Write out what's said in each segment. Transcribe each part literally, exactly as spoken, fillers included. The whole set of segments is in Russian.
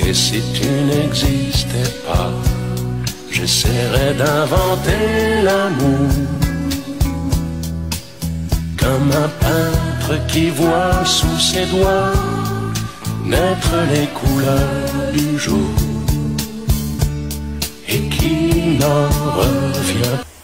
Et si tu n'existais pas, j'essaierais d'inventer l'amour, comme un peintre qui voit sous ses doigts naître les couleurs du jour et qui n'en revient pas.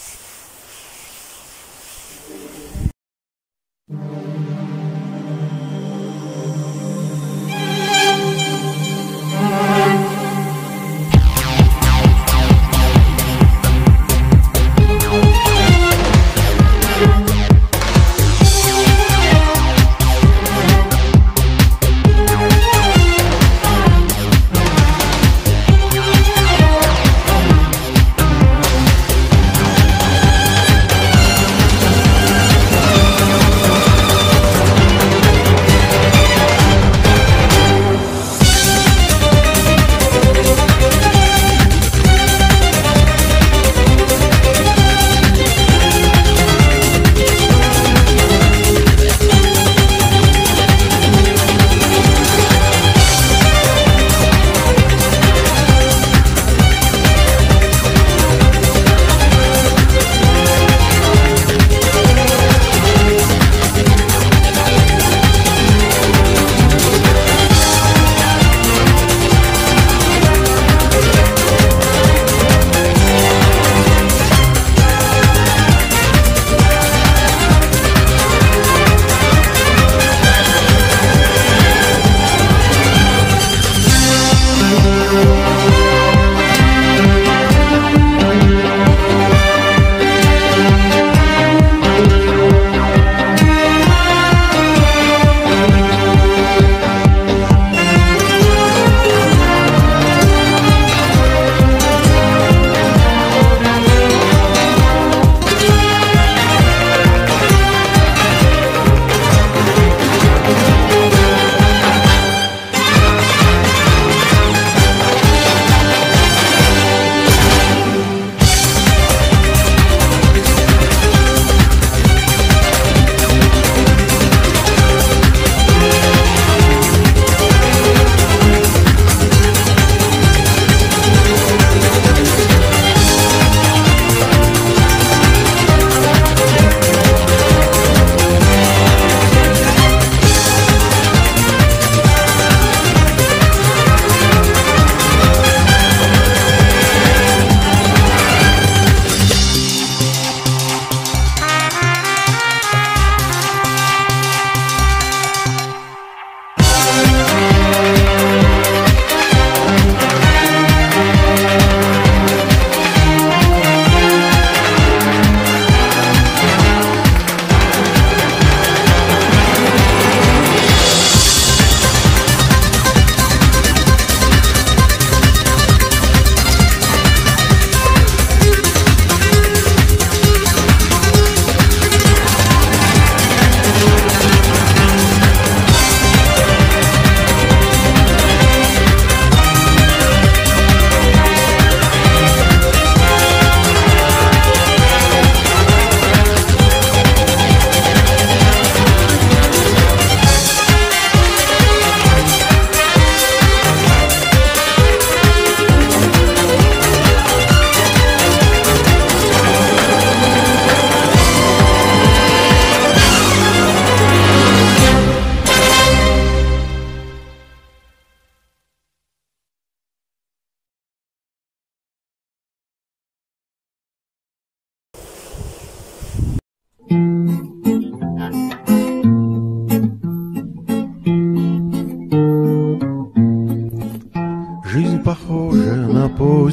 Жизнь похожа на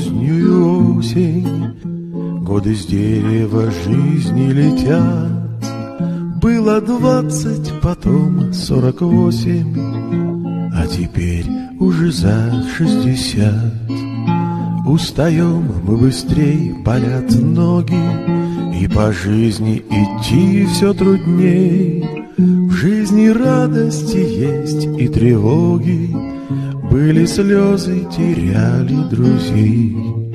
позднюю осень, годы с дерева жизни летят. Было двадцать, потом сорок восемь, а теперь уже за шестьдесят. Устаем мы быстрей, болят ноги, и по жизни идти все трудней. В жизни радости есть и тревоги, были слезы, теряли друзей.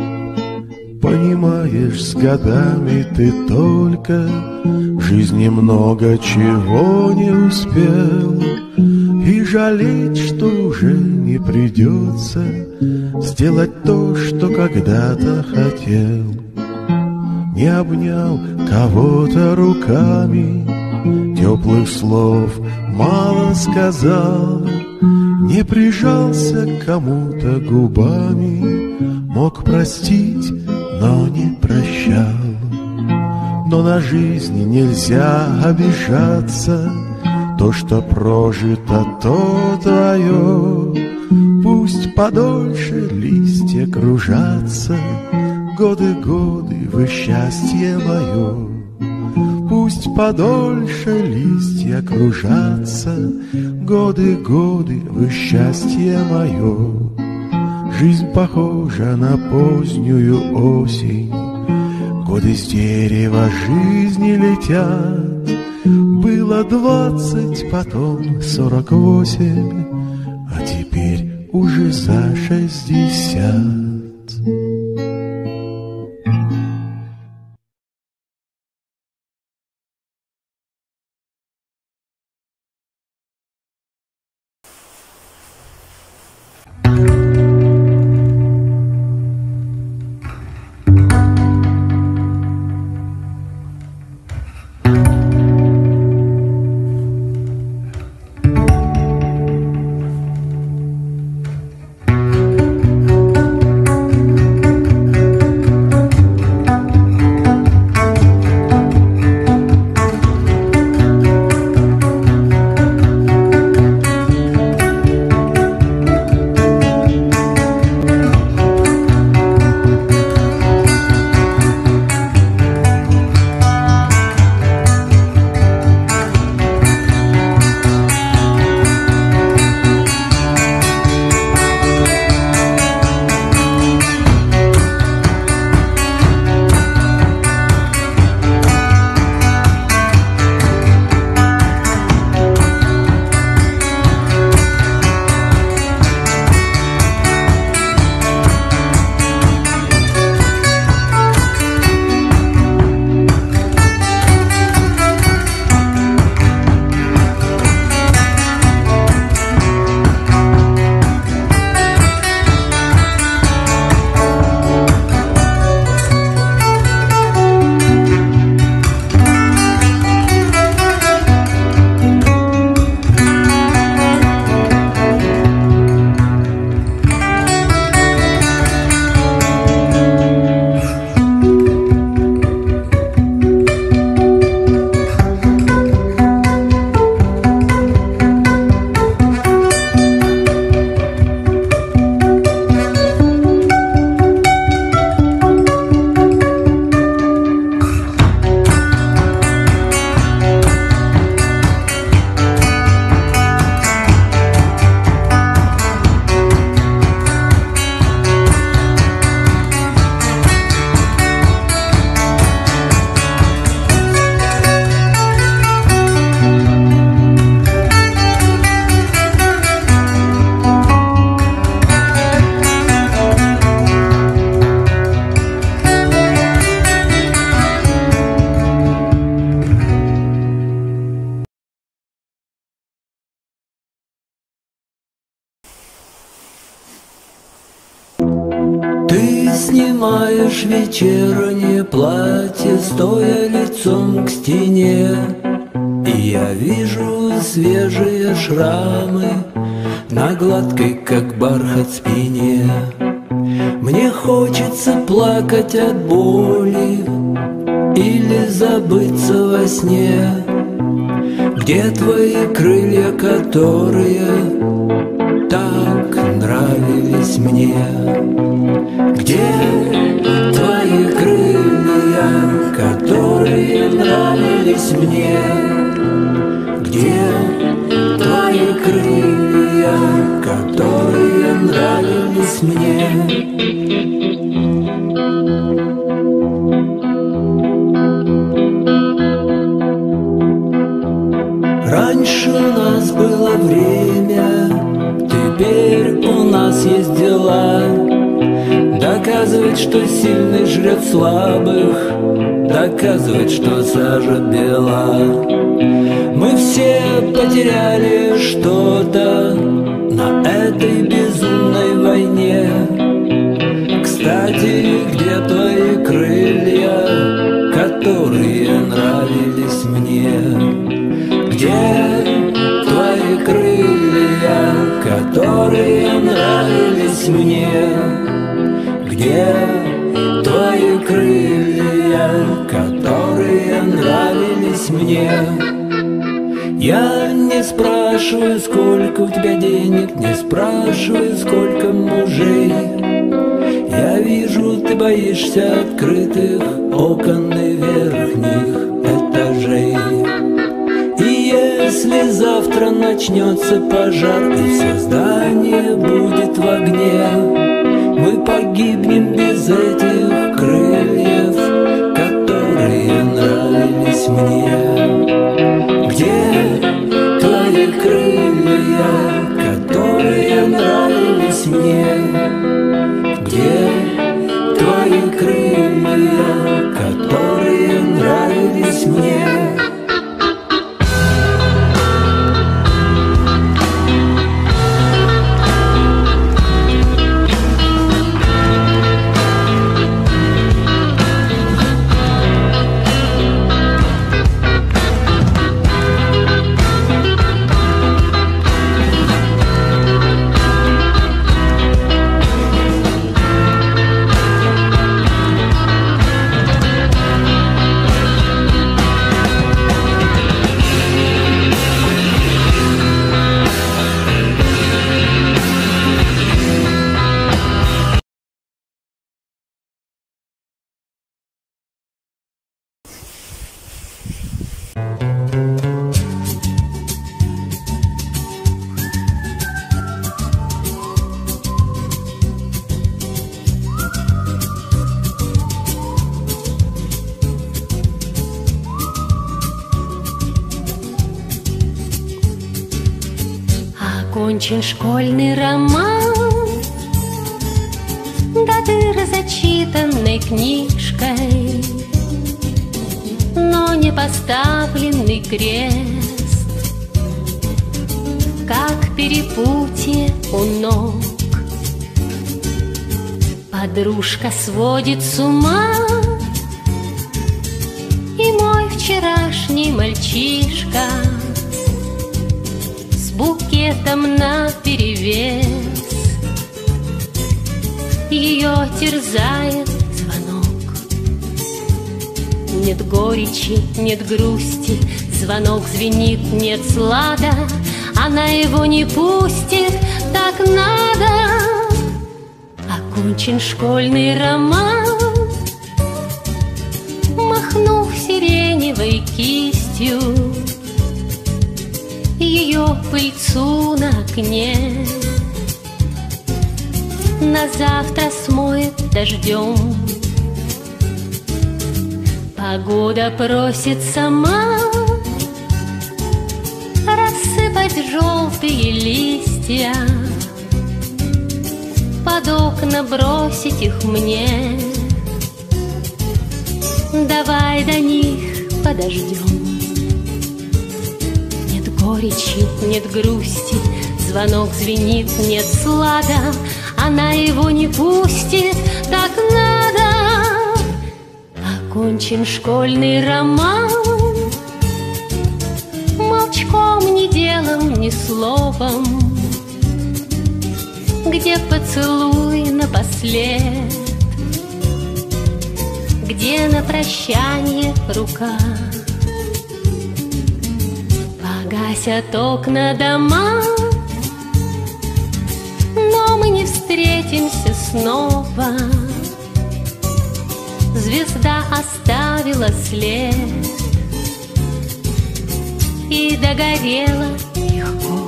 Понимаешь, с годами ты только в жизни много чего не успел, и жалеть, что уже не не придется сделать то, что когда-то хотел. Не обнял кого-то руками, теплых слов мало сказал, не прижался к кому-то губами, мог простить, но не прощал. Но на жизнь нельзя обижаться, то, что прожито, то твое. Пусть подольше листья кружатся, годы, годы, вы счастье мое. Пусть подольше листья кружатся, годы, годы, вы счастье мое. Жизнь похожа на позднюю осень, годы с дерева жизни летят. Было двадцать, потом сорок восемь, а теперь уже за шестьдесят. Ты снимаешь вечернее платье, стоя лицом к стене, и я вижу свежие шрамы на гладкой, как бархат, спине. Мне хочется плакать от боли или забыться во сне. Где твои крылья, которые так нравились мне? Где твои крылья, которые нравились мне? Где твои крылья, которые нравились мне? Раньше у нас было время, теперь у нас есть дела. Доказывать, что сильный жрет слабых, доказывать, что сажа бела. Мы все потеряли что-то на этой безумной войне. Кстати, где твои крылья, которые нравились мне? Где твои крылья, которые нравились мне? Где твои крылья, которые нравились мне? Я не спрашиваю, сколько у тебя денег, не спрашиваю, сколько мужей. Я вижу, ты боишься открытых окон и верхних этажей. И если завтра начнется пожар и все здание будет в огне, мы погибнем без этих крыльев, которые нравились мне. Где твои крылья, которые нравились мне? Где твои крылья, которые нравились мне? Окончен школьный роман, до дыр зачитанной книжкой, но не поставленный крест, как перепутье у ног. Подружка сводит с ума, и мой вчерашний мальчишка букетом наперевес. Ее терзает звонок. Нет горечи, нет грусти, звонок звенит, нет слада. Она его не пустит, так надо. Окончен школьный роман, махнув сиреневой кистью, ее пыльцу на окне на завтра смоет дождем. Погода просит сама рассыпать желтые листья, под окна бросить их мне. Давай до них подождем. Горечи, нет грусти, звонок звенит, нет слада. Она его не пустит, так надо. Окончен школьный роман, молчком, ни делом, ни словом, где поцелуй напослед, где на прощанье рука. Гасят окна дома, но мы не встретимся снова. Звезда оставила след и догорела легко.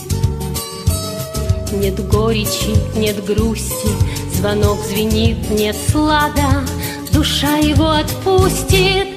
Нет горечи, нет грусти, звонок звенит, нет слада. Душа его отпустит,